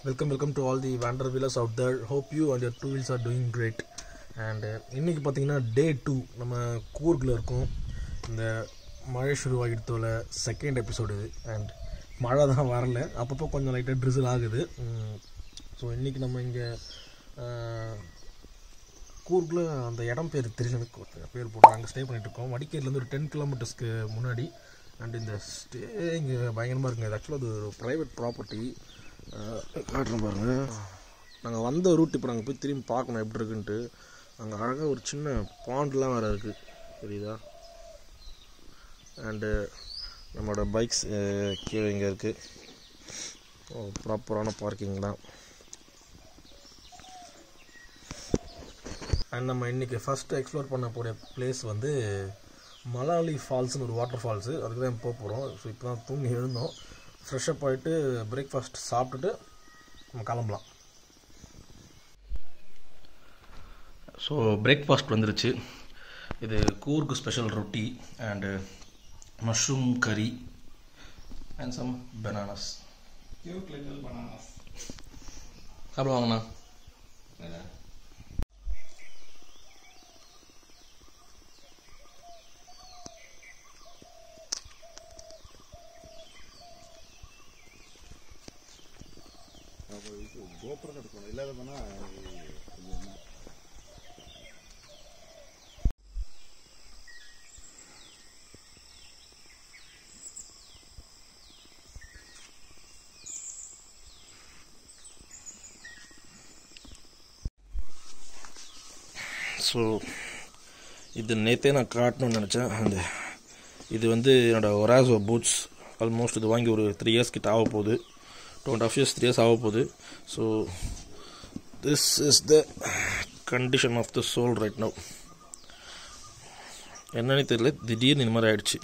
Welcome to all the Wander Wheelers out there. Hope you and your two wheels are doing great. And இன்னைக்கு பார்த்தீங்கன்னா டே 2 நம்ம கூர்கில் இருக்கோம். இந்த மழை ஷுருவாகிடுத்தோல செகண்ட் எபிசோடு இது. அண்ட் மழை தான் வரல, அப்பப்போ கொஞ்சம் லைட்டாக ட்ரிசில் ஆகுது. ஸோ இன்றைக்கி நம்ம இங்கே கூர்கில் அந்த இடம் பேர் தெரியல, எனக்கு பேர் போட்டு அங்கே ஸ்டே பண்ணிகிட்ருக்கோம். மடிக்கேரிலேருந்து ஒரு 10 கிலோமீட்டர்ஸ்க்கு முன்னாடி. அண்ட் இந்த ஸ்டே இங்கே பயங்கரமாக இருக்குங்க. இது ஆக்சுவலாக அது ஒரு ப்ரைவேட் ப்ராப்பர்ட்டி. காட்டுறேன் பாருங்கள். நாங்கள் வந்த ரூட் இப்போ நாங்கள் போய் திரும்பி பார்க்கணும் எப்படி இருக்குன்ட்டு. அங்கே அழகாக ஒரு சின்ன பாண்ட்லாம் வேறு இருக்குது, தெரியுதா? அண்டு நம்மளோட பைக்ஸ் கீழே இங்கே இருக்குது. ப்ராப்பரான பார்க்கிங் தான். அண்ட் நம்ம இன்றைக்கி ஃபஸ்ட்டு எக்ஸ்ப்ளோர் பண்ண போகிற பிளேஸ் வந்து மலாலி ஃபால்ஸ்னு ஒரு வாட்டர் ஃபால்ஸு. அதுக்கு தான் போக போகிறோம். ஸோ இப்போ தான் தூங்கி எழுந்தோம். ஃப்ரெஷ்ஷப் ஆகிட்டு பிரேக்ஃபாஸ்ட் சாப்பிட்டுட்டு நம்ம கிளம்பலாம். ஸோ பிரேக்ஃபாஸ்ட் வந்துருச்சு. இது Coorg special roti and mushroom curry and some bananas. Cute little bananas. சாப்பிடுவாங்கண்ணா. கோபுரம் எடுக்கணும், இல்லாததுன்னா ஸோ இது நேற்றே நான் காட்டணும்னு நினச்சேன். அந்த இது வந்து என்னோடய ஒராசோ பூட்ஸ். ஆல்மோஸ்ட் இது வாங்கி ஒரு 3 years கிட்ட ஆக போகுது. 2.5 years 3 years ஆக போகுது. So this is the condition of the soul right now. என்னன்னு தெரியல, திடீர்னு இந்த மாதிரி ஆகிடுச்சு.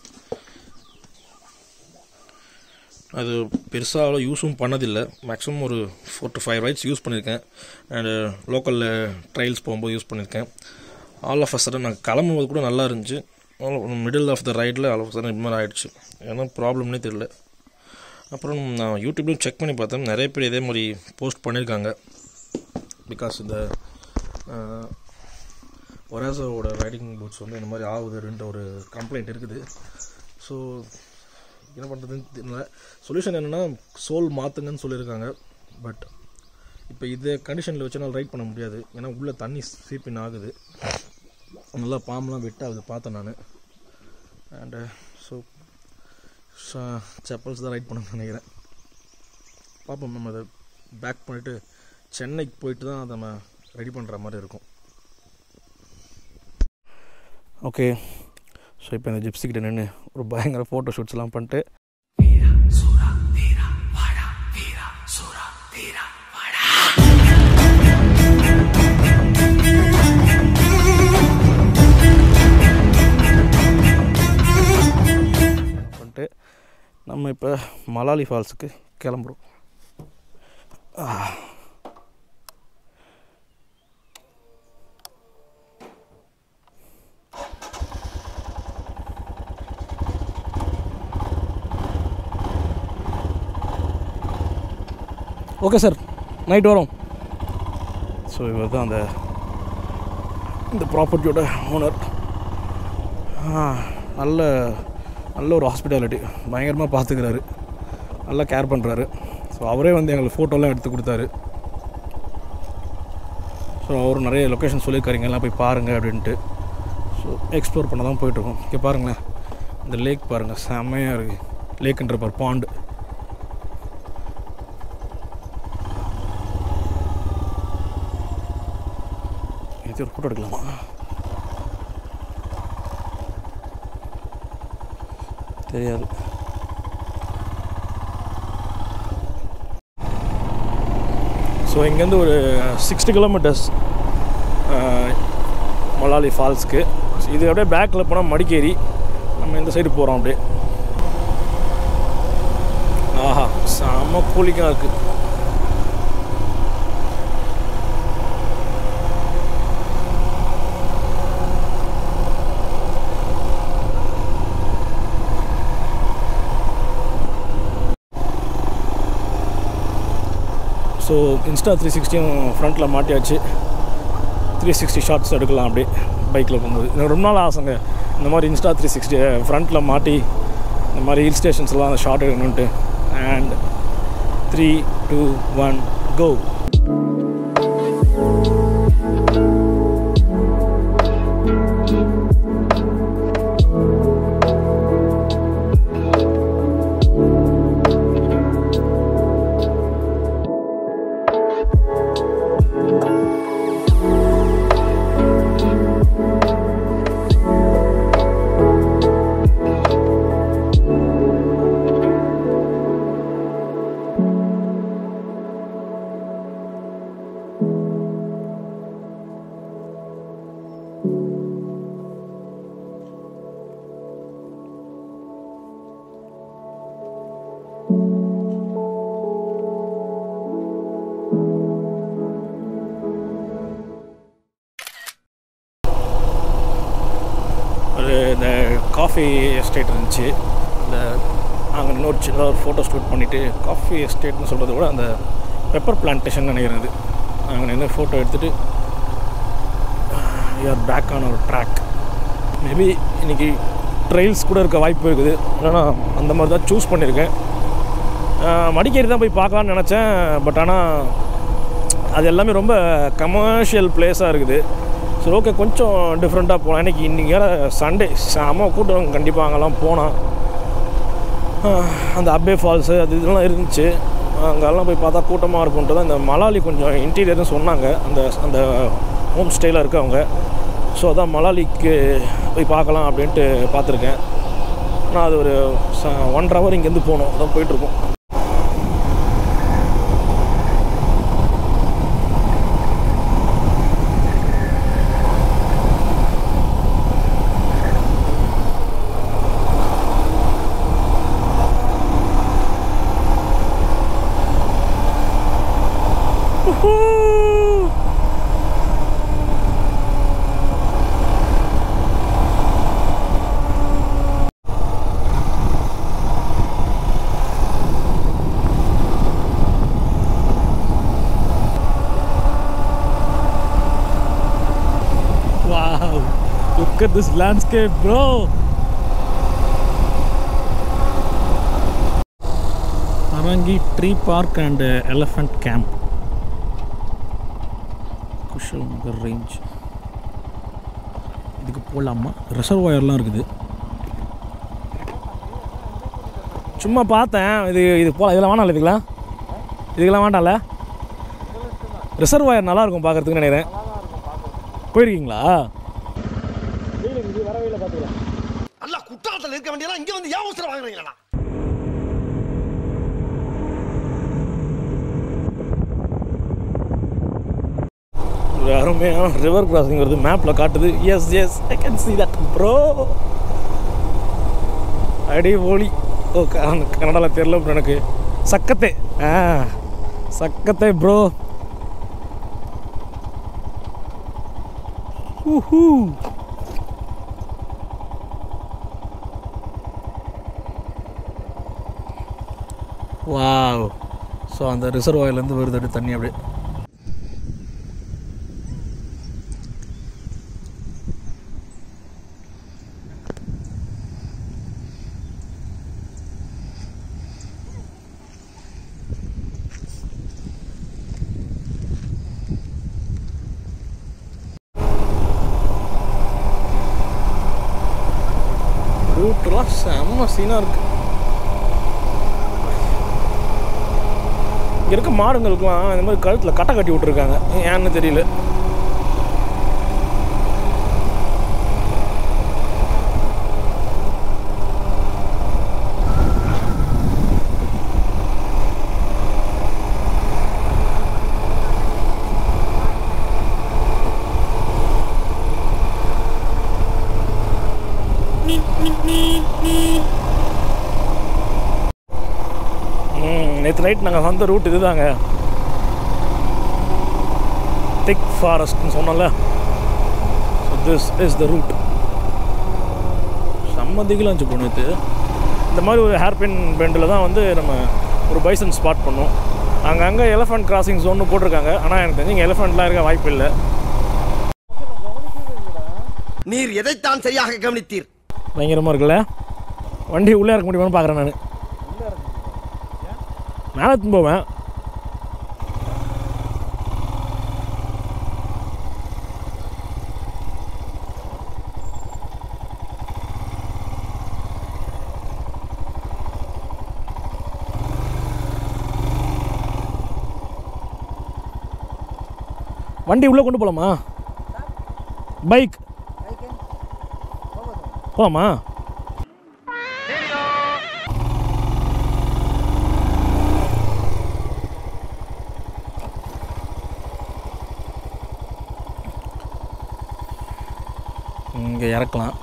அது பெருசாக அவ்வளோ யூஸும் பண்ணதில்லை. மேக்ஸிமம் ஒரு 4 to 5 ரைட்ஸ் யூஸ் பண்ணியிருக்கேன். அண்டு லோக்கலில் ட்ரையல்ஸ் போகும்போது யூஸ் பண்ணியிருக்கேன். ஆல் ஆஃப் அ சடன் நான் கிளம்பும்போது கூட நல்லா இருந்துச்சு. மிடில் ஆஃப் த ரைடில் ஆல் ஆஃப் அ சடன் இது மாதிரி ஆகிடுச்சு. ஏன்னா ப்ராப்ளம்னே தெரியல. அப்புறம் நான் யூடியூப்லையும் செக் பண்ணி பார்த்தேன், நிறைய பேர் இதே மாதிரி போஸ்ட் பண்ணியிருக்காங்க. பிகாஸ் இந்த ஒராசோவோட ரைடிங் பூட்ஸ் வந்து இந்த மாதிரி ஆகுதுன்ற ஒரு கம்ப்ளைண்ட் இருக்குது. ஸோ என்ன பண்ணுறதுன்னு தெரியல. சொல்யூஷன் என்னென்னா சோல் மாற்றுங்கன்னு சொல்லியிருக்காங்க. பட் இப்போ இதே கண்டிஷனில் வச்சுனால் ரைட் பண்ண முடியாது. ஏன்னா உள்ளே தண்ணி சீப்பின் ஆகுது, நல்லா பாம்பெலாம் வெட்டாகுது பார்த்தேன் நான். அண்டு ஸோ செப்பல்ஸ் தான் ரைட் பண்ணணும்னு நினைக்கிறேன். பார்ப்போம். நம்ம அதை பேக் பண்ணிவிட்டு சென்னைக்கு போயிட்டு தான் அதை நம்ம ரெடி பண்ணுற மாதிரி இருக்கும். ஓகே, ஸோ இப்போ இந்த ஜிப்ஸி கிட்ட நின்று ஒரு பயங்கர ஃபோட்டோ ஷூட்ஸ்லாம் பண்ணிட்டு நம்ம இப்போ மலாலி ஃபால்ஸுக்கு கிளம்புறோம். ஓகே சார், நைட் வரோம். ஸோ இவர் தான் இந்த ப்ராப்பர்ட்டியோட ஓனர். நல்ல ஒரு ஹாஸ்பிட்டாலிட்டி, பயங்கரமாக பார்த்துக்கிறாரு, நல்லா கேர் பண்ணுறாரு. ஸோ அவரே வந்து எங்களுக்கு ஃபோட்டோலாம் எடுத்து கொடுத்தாரு. ஸோ அவர் நிறைய லொக்கேஷன் சொல்லியிருக்காருங்க, எல்லாம் போய் பாருங்கள் அப்படின்ட்டு. ஸோ எக்ஸ்ப்ளோர் பண்ண தான் போயிட்டுருக்கோம். இங்கே பாருங்களேன், இந்த லேக் பாருங்கள், செம்மையாக இருக்குது. லேக்குன்ற பார் பாண்டு. இது ஒரு ஃபோட்டோ எடுக்கலாமா? தெரியாது. ஸோ இங்கேருந்து ஒரு 60 கிலோமீட்டர்ஸ் மலாலி ஃபால்ஸ்க்கு. இது அப்படியே பேக்கில் போனால் மடிக்கேரி. நம்ம இந்த சைடு போகிறோம் அப்படியே. ஆஹா, செம்ம கூலிங்காக இருக்குது. ஸோ இன்ஸ்டா 360 ஃப்ரண்ட்டில் மாட்டியாச்சு. 360 ஷார்ட்ஸ் எடுக்கலாம் அப்படியே பைக்கில் போகும்போது. எனக்கு ரொம்ப நாள் ஆசைங்க இந்த மாதிரி இன்ஸ்டா 360 ஃப்ரண்ட்டில் மாட்டி இந்த மாதிரி ஹில் ஸ்டேஷன்ஸ்லாம் அந்த ஷார்ட் எடுக்கணுன்ட்டு. அண்ட் 3, 2, 1 கோ. இந்த காஃபி எஸ்டேட் இருந்துச்சு. அந்த அங்கே இன்னொரு சின்ன ஒரு ஃபோட்டோ ஷூட் பண்ணிவிட்டு காஃபி எஸ்டேட்னு சொல்கிறத விட அந்த பெப்பர் பிளான்டேஷன் நினைக்கிறது. அங்கே நின்று ஃபோட்டோ எடுத்துகிட்டு யூஆர் பேக் ஆன் ஒரு ட்ராக். மேபி இன்றைக்கி ட்ரெயில்ஸ் கூட இருக்க வாய்ப்பு இருக்குது. ஏன்னா அந்த மாதிரி தான் சூஸ் பண்ணியிருக்கேன். மடிக்கேரி தான் போய் பார்க்கலான்னு நினச்சேன். பட் ஆனால் அது எல்லாமே ரொம்ப கமர்ஷியல் பிளேஸாக இருக்குது. சரி, ஓகே, கொஞ்சம் டிஃப்ரெண்ட்டாக போகலாம். இன்றைக்கி சண்டே செம கூட்டம். கண்டிப்பாக அங்கெல்லாம் போனால் அந்த அப்பே ஃபால்ஸு அது இதெல்லாம் இருந்துச்சு. அங்கெல்லாம் போய் பார்த்தா கூட்டமாக இருக்கும்ன்ட்டு தான் இந்த மலாலி கொஞ்சம் இன்டீரியர்னு சொன்னாங்க அந்த ஹோம் ஸ்டேயில் இருக்கவங்க. ஸோ அதான் மலாலிக்கு போய் பார்க்கலாம் அப்படின்ட்டு பார்த்துருக்கேன். ஆனால் அது ஒரு 1.5 hour இங்கேருந்து போகணும். அதான் போயிட்டுருக்கோம். Wow, look at this landscape, bro. Arangi Tree Park and Elephant Camp, Kushalnagar Range. இதுக்கு போகலாமா? ரிசர்வாயர்லாம் இருக்குது. சும்மா பார்த்தேன். இது போகலாம். இதெல்லாம் வேணாம்ல? இதுக்கெல்லாம் வேண்டாம்ல? ரிசர்வாயர் நல்லாயிருக்கும் பார்க்குறதுக்கு நினைக்கிறேன். போயிருக்கீங்களா? நல்லா குற்றாலத்தில் இருக்க வேண்டியதா இங்கே வந்து ஏன் அவசரம் வாங்குறீங்களா? ஒரு அருமையான ரிவர் கிராசிங் வருது. மேப்பில் காட்டுது. Yes I can see that bro. அடி ஓலி. ஓ, கன்னடாவில் தெரியல ப்ரோ எனக்கு. சக்கத்தை சக்கத்தை ப்ரோ. வாவ். ஸோ அந்த ரிசர்வாயர்லேருந்து வருது தண்ணி அப்படியே. ரூட்லாம் செம்ம சீனாக இருக்குது. இங்கே இருக்க மாடுங்களுக்கெலாம் இந்த மாதிரி கழுத்தில் கட்டை கட்டி விட்ருக்காங்க. ஏன்னு தெரியல. நேற்று நைட் நாங்கள் வந்த ரூட் இது தாங்க. திக் ஃபாரஸ்ட்னு சொன்னோம்ல. So this is the route. செம்ம திகிலாக இருந்துச்சு போனது. இந்த மாதிரி ஒரு ஹேர்பின் பெண்டில் தான் வந்து நம்ம ஒரு பைசன் ஸ்பாட் பண்ணோம். அங்கங்கே எலிஃபண்ட் கிராசிங் ஜோன்னு போட்டிருக்காங்க. ஆனால் எனக்கு தெரிஞ்சு இங்கே எலிஃபண்ட்லாம் இருக்க வாய்ப்பு இல்லை. நீர் எதைத்தான் சரியாக கவனித்தீர்? பயங்கரமாக இருக்குல்ல. வண்டி உள்ளே இறக்க முடியுமான்னு பார்க்குறேன் நான். மேலே எடுத்துன்னு போவேன். வண்டி உள்ளே கொண்டு போகலாமா? பைக் போகலாமா? இங்கே இறக்கலாம்.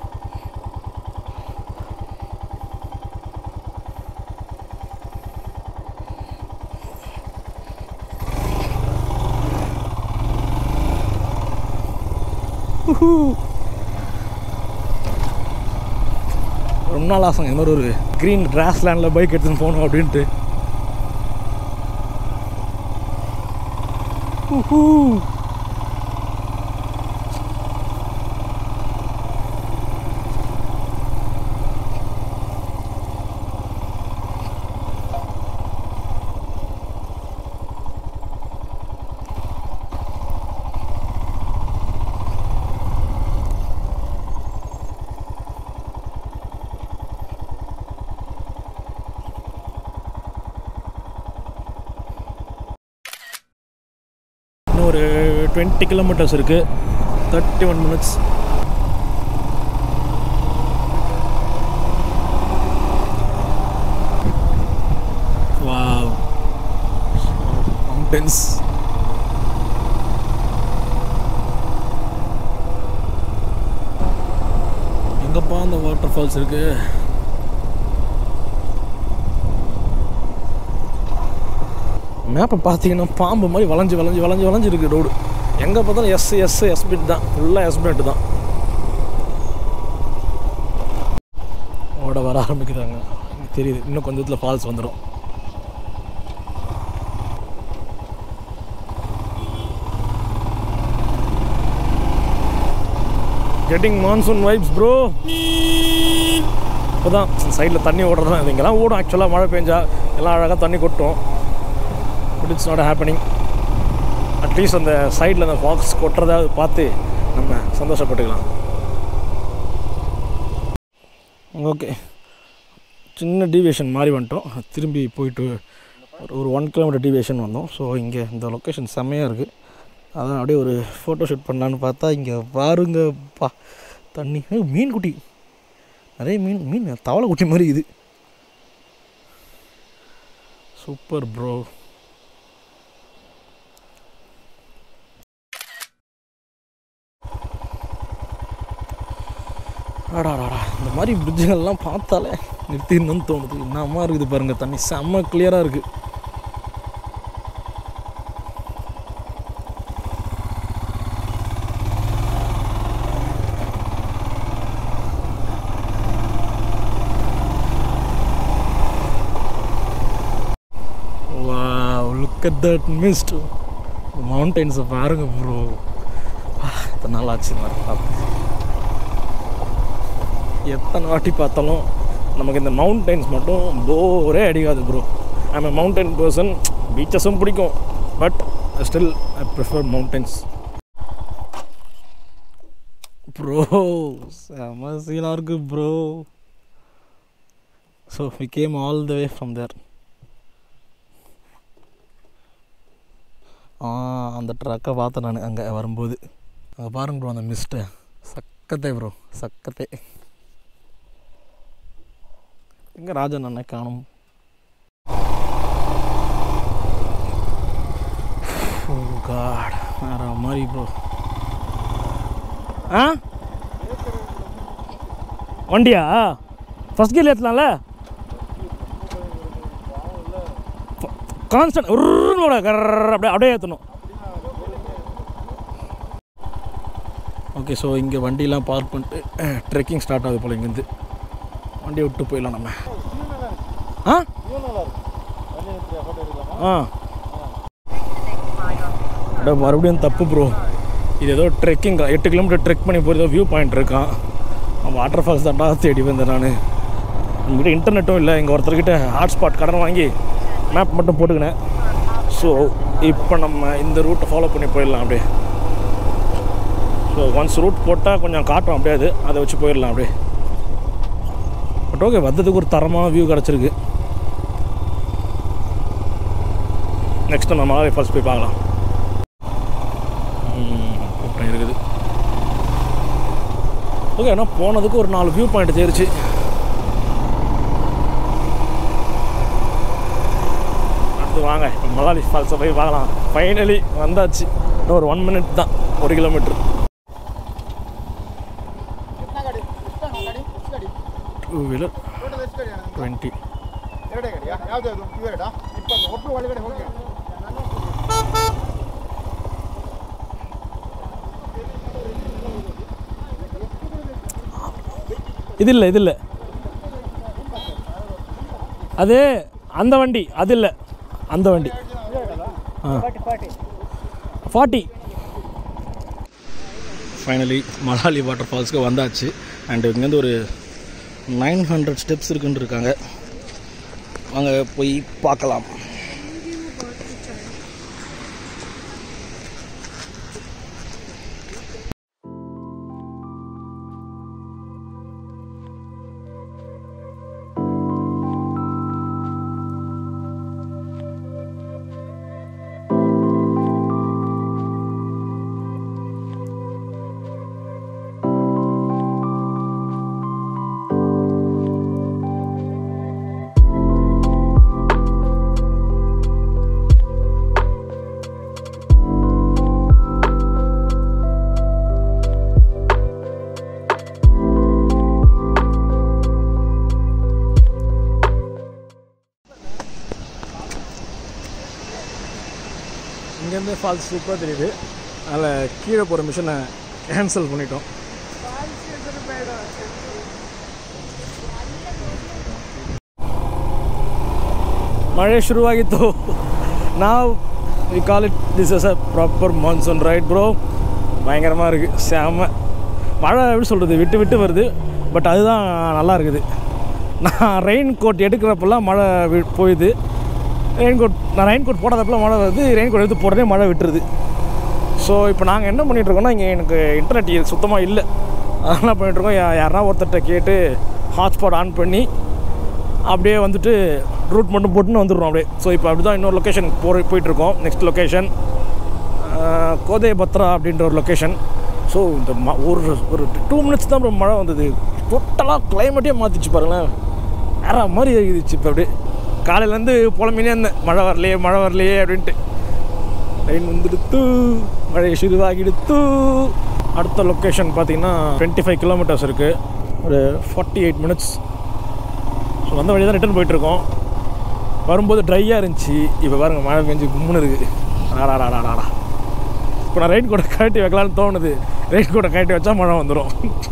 ரொம்ப நாள் ஆசைங்க இந்த மாதிரி ஒரு க்ரீன் கிராஸ் லேண்டில் பைக் எடுத்துன்னு போகணும் அப்படின்ட்டு. ஒரு 20 kilometers இருக்குது. 31 minutes. Wow. Mountains. எங்கப்பா அந்த வாட்டர் ஃபால்ஸ் இருக்குது? மேப்பை பார்த்தீங்கன்னா பாம்பு மாதிரி வளைஞ்சு இருக்குது ரோடு. எங்கே பார்த்தாலும் எஸ்பிட் தான், ஃபுல்லாக எஸ்பிட் தான். ஓட வர ஆரம்பிக்கிறாங்க தெரியுது. இன்னும் கொஞ்சத்தில் ஃபால்ஸ் வந்துடும். Getting monsoon vibes bro. இப்போ தான் சைடில் தண்ணி ஓடுறது தான். இங்கெல்லாம் ஓடும் ஆக்சுவலாக. மழை பெஞ்சா எல்லாம் அழகாக தண்ணி கொட்டும். But it's not happening. At least அந்த சைடில் அந்த ஃபாக்ஸ் கொட்டுறதாவது பார்த்து நம்ம சந்தோஷப்பட்டுக்கலாம். ஓகே, சின்ன டீவியேஷன் மாறி வந்துட்டோம். திரும்பி போயிட்டு ஒரு 1 kilometer டீவியேஷன் வந்தோம். ஸோ இங்கே இந்த லொக்கேஷன் செம்மையாக இருக்குது. அதான் அப்படியே ஒரு ஃபோட்டோ ஷூட் பண்ணலான்னு பார்த்தா இங்கே பாருங்கப்பா தண்ணி. மீன் குட்டி, நிறைய மீன் தவளை குட்டி மாதிரி இது. Super bro. ஆடாடாடா, இந்த மாதிரி பிரிட்ஜுகள்லாம் பார்த்தாலே நிறுத்திடணும்னு தோணுது. என்னமா இருக்குது பாருங்கள், தண்ணி செம்ம கிளியராக இருக்குது. Wow, look at that mist. Mountains பாருங்க ப்ரோ. எத்தனை நாள் ஆச்சு பார்த்து. எத்தனை வாட்டி பார்த்தாலும் நமக்கு இந்த மவுண்டெயின்ஸ் மட்டும் போரே அடிக்காது bro. I'm a mountain person. பீச்சஸும் பிடிக்கும், but still I prefer mountains bro. செம சீனாக இருக்குது bro. So we came all the way from there. அந்த ட்ரக்கை பார்த்தேன் நான் அங்கே வரும்போது. அங்கே பாருங்க ப்ரோ, அந்த மிஸ்ட்டை சக்கத்தை ப்ரோ, சக்கத்தை. எங்கே ராஜன் அண்ணன் காணும்? ஓ காட், வேற மாதிரி ப்ரோ. வண்டியா ஃபஸ்ட் கியர் ஏற்றலாம்ல? கான்ஸ்டன்ட் அப்படியே ஏற்றணும். ஓகே, ஸோ இங்கே வண்டியெலாம் பார்க் பண்ணிட்டு ட்ரெக்கிங் ஸ்டார்ட் ஆகுது போல். இங்கேருந்து வண்டியை விட்டு போயிடலாம் நம்ம. மறுபடியும் தப்பு ப்ரோ. இது ஏதோ ட்ரெக்கிங் 8 கிலோமீட்டர் ட்ரெக் பண்ணி போய் ஏதோ வியூ பாயிண்ட் இருக்கான். வாட்டர் ஃபால்ஸ் தான்டா தேடி வந்தேன் நான். எங்ககிட்ட இன்டர்நெட்டும் இல்லை. இங்கே ஒருத்தர்கிட்ட ஹாட்ஸ்பாட் கடன் வாங்கி மேப் மட்டும் போட்டுக்கினேன். ஸோ இப்போ நம்ம இந்த ரூட்டை ஃபாலோ பண்ணி போயிடலாம் அப்படியே. ஸோ ஒன்ஸ் ரூட் போட்டால் கொஞ்சம் காட்டும் அப்படியே, அதை வச்சு போயிடலாம் அப்படியே. பட் ஓகே, வந்ததுக்கு ஒரு தரமான வியூ கிடச்சிருக்கு. நெக்ஸ்ட் நம்ம மலாலி ஃபால்ஸ் போய் பார்க்கலாம். அப்படி இருக்குது. ஓகே, ஆனால் போனதுக்கு ஒரு 4 வியூ பாயிண்ட் தேர்ச்சி. அடுத்து வாங்க இப்போ மலாலி ஃபால்ஸை போய் பார்க்கலாம். ஃபைனலி வந்தாச்சு. இன்னும் ஒரு 1 மினிட் தான், 1 கிலோமீட்டர். 2 வீலர் 20. இது இல்லை அது அந்த வண்டி, அது இல்லை அந்த வண்டி. 40. ஃபைனலி மலாலி வாட்டர் ஃபால்ஸ்க்கு வந்தாச்சு. அண்டு இங்கேருந்து ஒரு 900 ஸ்டெப்ஸ் இருக்குன்னு இருக்காங்க. வாங்க போய் பார்க்கலாம். இங்கேருந்து ஃபால்ஸ் சூப்பராக தெரியுது. அதில் கீழே போகிற மிஷனை கேன்சல் பண்ணிட்டோம். ಮಳೆ ಶುರುವಾಗಿತ್ತು. ನಾವು we call it this is a proper monsoon right bro. பயங்கரமாக இருக்குது, செம்ம மழை. எப்படி சொல்கிறது, விட்டு விட்டு வருது. பட் அதுதான் நல்லா இருக்குது. நான் ரெயின் கோட் எடுக்கிறப்பெல்லாம் மழை போயிடுது. நான் ரெயின் கோட் போடாதப்பெல்லாம் மழை வருது. ரெயின் கோட் எடுத்து போடுறதே மழை விட்டுருது. ஸோ இப்போ நாங்கள் என்ன பண்ணிகிட்ருக்கோன்னா, இங்கே எனக்கு இன்டர்நெட் சுத்தமாக இல்லை. அதெல்லாம் பண்ணிகிட்ருக்கோம். யாரா ஒருத்தர்கிட்ட கேட்டு ஹாட்ஸ்பாட் ஆன் பண்ணி அப்படியே வந்துட்டு ரூட் மட்டும் போட்டுன்னு வந்துடுறோம் அப்படியே. ஸோ இப்போ அப்படி தான் இன்னொரு லொக்கேஷன் போயிட்டுருக்கோம். நெக்ஸ்ட் லொக்கேஷன் கோதே பத்ரா அப்படின்ற ஒரு லொக்கேஷன். ஸோ இந்த ஒரு 2 மினிட்ஸ் தான் அப்புறம் மழை வந்தது. டோட்டலாக கிளைமேட்டே மாற்றிச்சு பாருங்களேன். வேறு மாதிரி இருந்துச்சு. இப்போ அப்படியே காலையிலேருந்து புலம்பினே இருந்தேன், மழை வரலையே அப்படின்ட்டு. ட்ரெயின் வந்துடுத்து, மழை சுருவாகிடுத்து. அடுத்த லொக்கேஷன் பார்த்திங்கன்னா 25 கிலோமீட்டர்ஸ் இருக்குது. ஒரு 48 மினிட்ஸ். ஸோ வந்த வழி தான் ரிட்டர்ன் போயிட்டுருக்கோம். வரும்போது ட்ரையாக இருந்துச்சு. இப்போ பாருங்கள், மழை பெஞ்சு கும்முன்னு இருக்குது. ஆடாடாடாடா. இப்போ நான் ரெயின் கோட்டை கழட்டி வைக்கலான்னு தோணுது. ரெயின் கோட்டை கழட்டி வச்சா மழை வந்துடும்.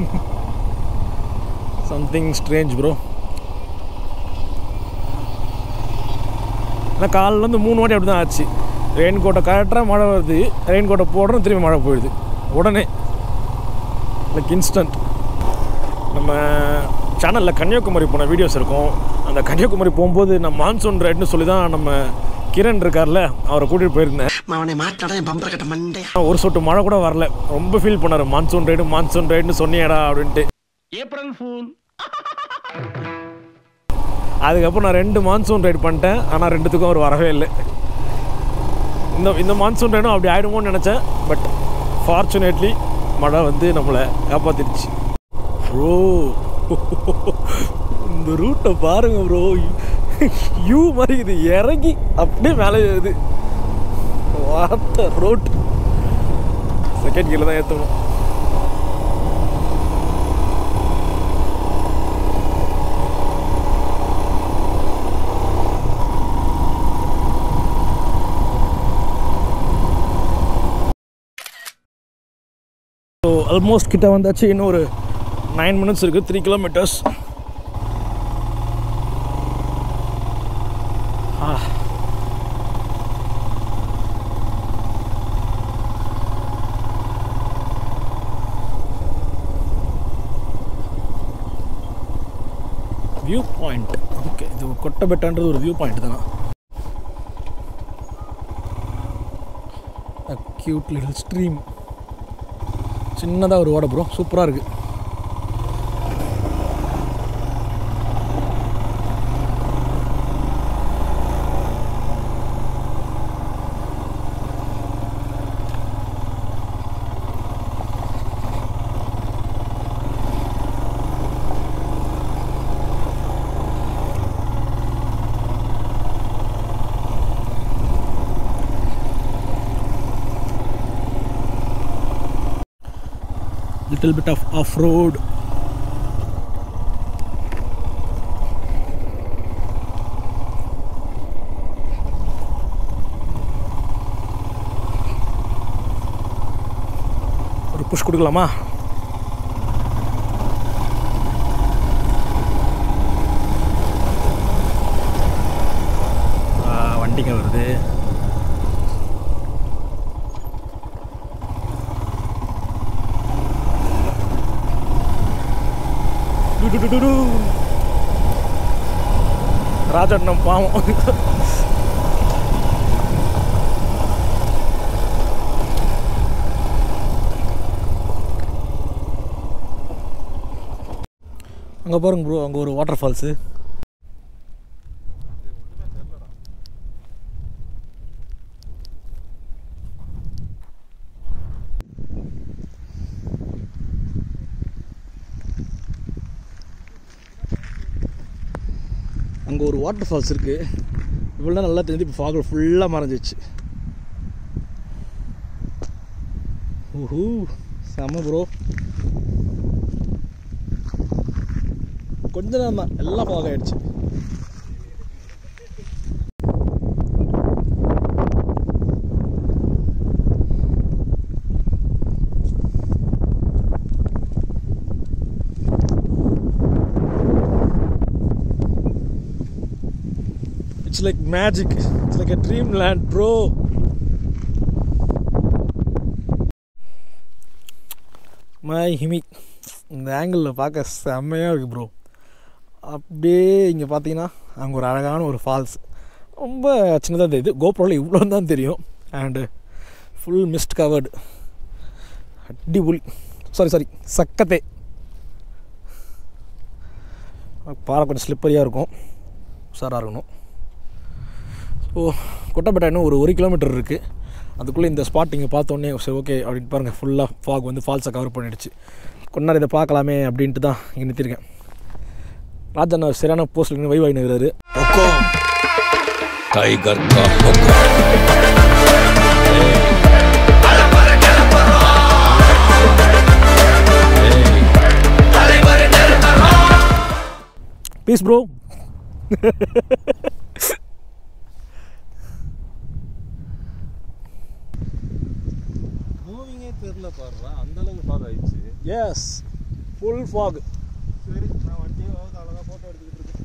Something strange bro. ஆனால் காலிலேருந்து 3 வாட்டி அப்படி தான் ஆச்சு. ரெயின் கோட்டை கரெக்டாக மழை வருது, ரெயின் கோட்டை போடுறோம், திரும்பி மழை போயிடுது உடனே, லைக் இன்ஸ்டன்ட். நம்ம சேனலில் கன்னியாகுமரி போன வீடியோஸ் இருக்கும். அந்த கன்னியாகுமரி போகும்போது நான் மான்சூன் ரைடுன்னு சொல்லி தான் நம்ம கிரண் இருக்கார்ல, அவரை கூட்டிகிட்டு போயிருந்தேன். ஒரு சொட்டு மழை கூட வரல. ரொம்ப ஃபீல் பண்ணார், மான்சூன் ரைடுன்னு சொன்னியடா அப்படின்ட்டு. April fool. அதுக்கப்புறம் நான் 2 மான்சூன் ரைடு பண்ணிட்டேன். ஆனால் 2த்துக்கும் அவர் வரவே இல்லை. இந்த மான்சூன் ரைடும் அப்படி ஆகிடுமோன்னு நினச்சேன். பட் ஃபார்ச்சுனேட்லி மழை வந்து நம்மளை காப்பாற்றிடுச்சு. ப்ரோ இந்த ரூட்டை பாருங்க ப்ரோ, யூ மாதிரி இது இறங்கி அப்படியே மேலே ஏறுது. வாட்டர் ரோட் செகண்ட் கீழே தான் ஏற்றணும். ஸோ ஆல்மோஸ்ட் கிட்ட வந்தாச்சு. இன்னும் ஒரு 9 மினிட்ஸ் இருக்குது. 3 கிலோமீட்டர்ஸ். View point. ஓகே, இது கொட்டபெட்டான்றது ஒரு வியூ பாயிண்ட் தானா? Cute little stream. சின்னதாக ஒரு ஓட ப்ரோ, சூப்பராக இருக்குது. Little bit of off-road. ஒரு புஷ் கொடுக்கலாமா? வண்டிங்க வருது. ராஜண்ணம் பாவம். அங்கே பாருங்க ப்ரோ, அங்கே ஒரு வாட்டர் ஃபால்ஸு. அங்கே ஒரு வாட்டர் ஃபால்ஸ் இருக்குது. இவ்வளோ நல்லா தெரிஞ்சு இப்போ ஃபாகில் ஃபுல்லாக மறைஞ்சிச்சு. ஓஹோ, செம்ம ப்ரோ. கொஞ்ச நேரம் தான் எல்லாம் ஃபாக் ஆகிடுச்சு. It's like magic. It's like a dreamland, bro. மை ஹிமி இந்த ஆங்கிளில் பார்க்க செம்மையாக இருக்குது ப்ரோ. அப்படியே இங்கே பார்த்தீங்கன்னா அங்கே ஒரு அழகான ஒரு ஃபால்ஸ். ரொம்ப சின்னதாக தெரியுது, கோப்ரோவில் இவ்வளோ தான் தெரியும். And full mist covered. அடிபுல் சாரி சக்கத்தே. பாறை கொஞ்சம் ஸ்லிப்பரியாக இருக்கும், உஷாராக இருக்கணும். ஸோ கொட்டபெட்டா இன்னும் ஒரு 1 கிலோமீட்டர் இருக்குது. அதுக்குள்ளே இந்த ஸ்பாட் இங்கே பார்த்தோன்னே சரி ஓகே அப்படின்னு பாருங்கள், ஃபுல்லாக ஃபாக் வந்து ஃபால்ஸை கவர் பண்ணிடுச்சு. கொஞ்ச நேரம் இதை பார்க்கலாமே அப்படின்ட்டு தான் இங்கே நிறுத்திருக்கேன். ராஜண்ணா சரியான போஸ்ட்ல வைவ் ஆகினுறாரு. Piece bro. மூவிங்கே தெரியல பாருடா, அந்த அளவுக்கு ஃபாக் ஆயிடுச்சு. Yes, full fog. சரி, நான் வண்டியை அழகாக ஃபோட்டோ எடுத்துக்கிட்டு இருக்கேன்.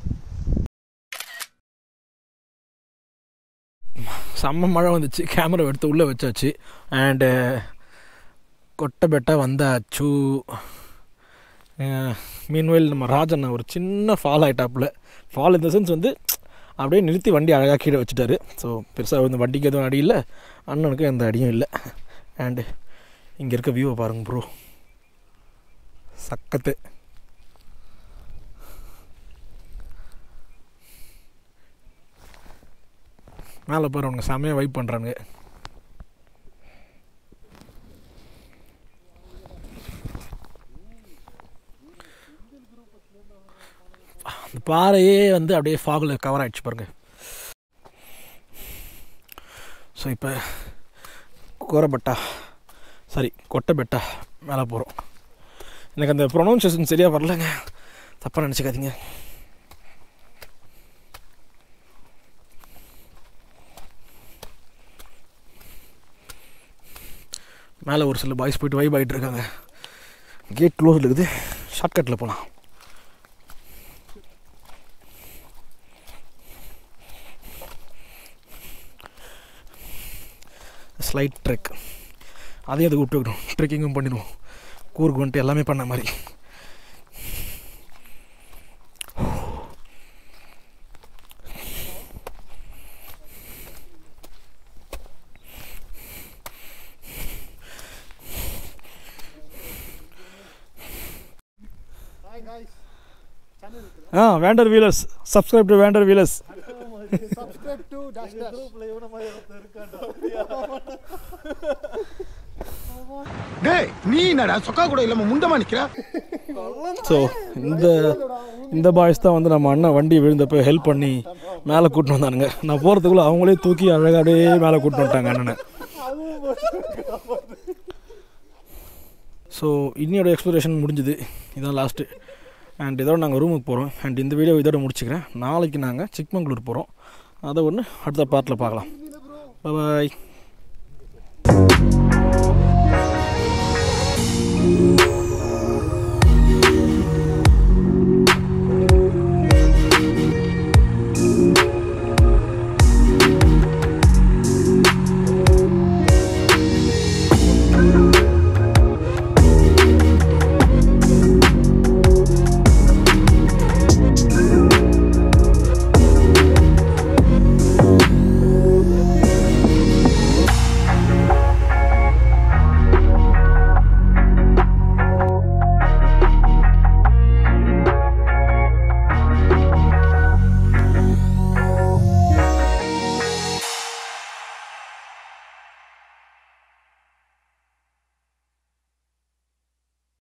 செம்ம மழை வந்துச்சு, கேமரா எடுத்து உள்ளே வச்சாச்சு. அண்டு கொட்டபெட்டா வந்தாச்சு. மீன்வெயில் நம்ம ராஜண்ணா ஒரு சின்ன ஃபால் ஆகிட்டாப்புல. ஃபால் இந்த சென்ஸ் வந்து அப்படியே நிறுத்தி வண்டி அழகாக கீழே வச்சுட்டாரு. ஸோ பெருசாக இந்த வண்டிக்கு எதுவும் அடி இல்லை, அண்ணனுக்கு எந்த அடியும் இல்லை. அண்டு இங்கே இருக்க வியூவை பாருங்கள் ப்ரோ, சக்கத்து. மேலே போகிறவங்க செம்மையாக வைப் பண்ணுறாங்க. அந்த பாறையே வந்து அப்படியே ஃபாகில் கவர் ஆகிடுச்சு பாருங்கள். ஸோ இப்போ கொட்டபெட்டா மேலே போகிறோம். எனக்கு அந்த ப்ரொனவுன்சியேஷன் சரியாக வரலங்க, தப்பாக நினச்சிக்காதீங்க. மேலே ஒரு சில பாய்ஸ் போய்ட்டு வைப் ஆகிட்டு இருக்காங்க. கேட் க்ளோஸ் இருக்குது, ஷார்ட்கட்டில் போகலாம். ஸ்லைட் ட்ரெக், அதையும் அதை விட்டுக்கிட்டோம். ட்ரெக்கிங்கும் பண்ணிடுவோம், கூருக்கு வந்துட்டு எல்லாமே பண்ண மாதிரி. Wander Wheelers, subscribe to Wander Wheelers. Subscribe to dash dash. டேய் நீ என்னடா சொக்கா கூட இல்லாம முண்டமா நிக்கிற? ஸோ இந்த பாய்ஸ் தான் வந்து நம்ம அண்ணன் வண்டி விழுந்தப்போ ஹெல்ப் பண்ணி மேலே கூட்டின்னு வந்தானுங்க. நான் போகிறதுக்குள்ளே அவங்களே தூக்கி அழகாக அப்படியே மேலே கூட்டின்னு வந்துட்டாங்க அண்ணனை. ஸோ இன்னையோட எக்ஸ்ப்ளோரேஷன் முடிஞ்சுது. இதுதான் லாஸ்ட்டு. அண்ட் இதோட நாங்கள் ரூமுக்கு போகிறோம். அண்ட் இந்த வீடியோ இதோட முடிச்சுக்கிறேன். நாளைக்கு நாங்கள் சிக்மங்களூர் போகிறோம். அதை ஒன்று அடுத்த பார்ட்டில் பார்க்கலாம். பாய்.